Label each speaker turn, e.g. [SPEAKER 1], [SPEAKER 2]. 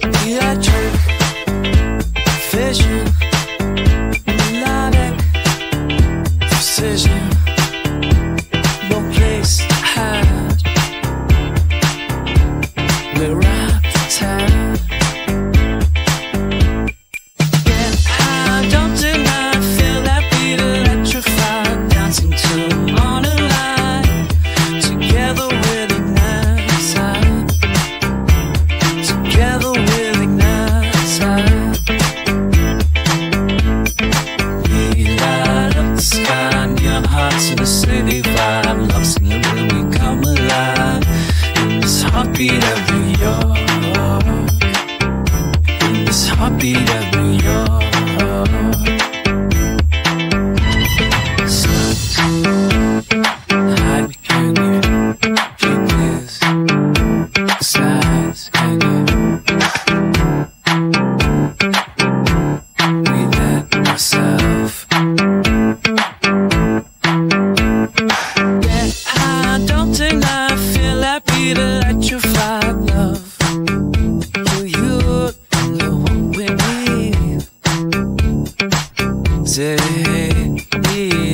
[SPEAKER 1] electric vision, melodic precision, no place to hide. We're tired. Yeah, I don't deny, feel that beat electrified, dancing to the morning light. Together we'll ignite, together we'll ignite. We light up the sky, neon hearts in the city vibe. Love singing when we come alive. In this heartbeat of New York, in this heartbeat of New York. So high, can you keep this size? Can you? We let myself. Yeah, I don't deny, I feel that beat electrified love. You know what we need. Say, yeah.